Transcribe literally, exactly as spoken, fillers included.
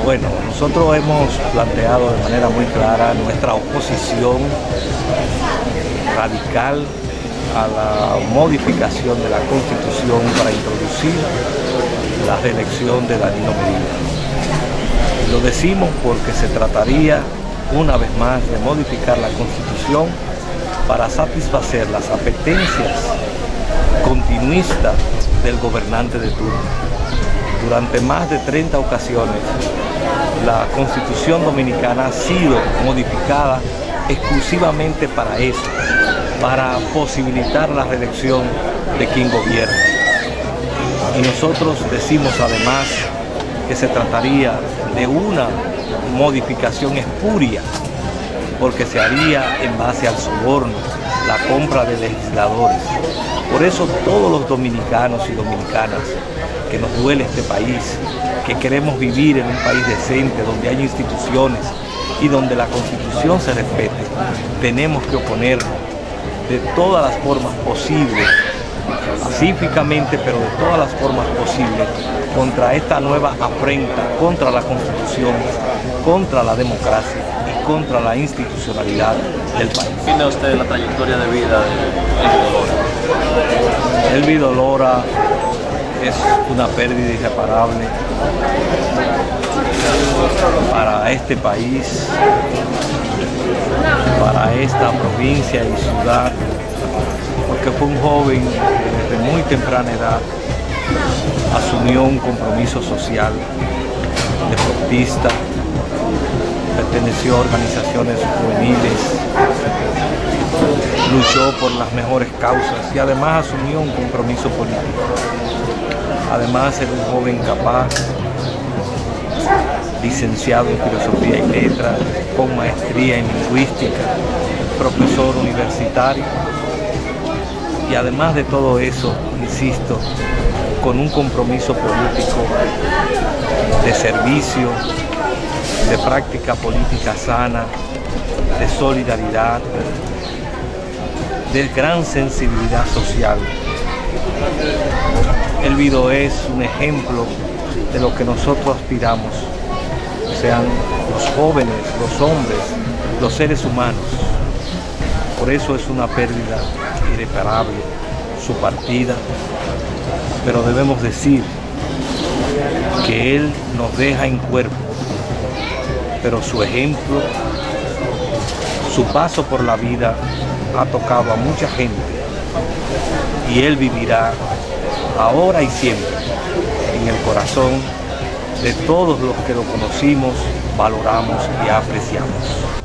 Bueno, nosotros hemos planteado de manera muy clara nuestra oposición radical a la modificación de la Constitución para introducir la reelección de Danilo Medina. Lo decimos porque se trataría una vez más de modificar la Constitución para satisfacer las apetencias continuistas del gobernante de turno. Durante más de treinta ocasiones, la Constitución Dominicana ha sido modificada exclusivamente para eso, para posibilitar la reelección de quien gobierna. Y nosotros decimos además que se trataría de una modificación espuria, porque se haría en base al soborno, la compra de legisladores. Por eso todos los dominicanos y dominicanas que nos duele este país, que queremos vivir en un país decente, donde haya instituciones y donde la Constitución se respete, tenemos que oponernos de todas las formas posibles, pacíficamente, pero de todas las formas posibles, contra esta nueva afrenta, contra la Constitución, contra la democracia y contra la institucionalidad del país. ¿Qué opina usted de la trayectoria de vida de Elvis Dolora? Es una pérdida irreparable para este país, para esta provincia y ciudad, porque fue un joven que desde muy temprana edad asumió un compromiso social, deportista, perteneció a organizaciones juveniles, luchó por las mejores causas y además asumió un compromiso político. Además era un joven capaz, licenciado en Filosofía y Letras, con maestría en Lingüística, profesor universitario y además de todo eso, insisto, con un compromiso político de servicio, de práctica política sana, de solidaridad, de gran sensibilidad social. Elvido es un ejemplo de lo que nosotros aspiramos, sean los jóvenes, los hombres, los seres humanos. Por eso es una pérdida irreparable su partida, pero debemos decir que él nos deja en cuerpo, pero su ejemplo, su paso por la vida ha tocado a mucha gente y él vivirá ahora y siempre en el corazón de todos los que lo conocimos, valoramos y apreciamos.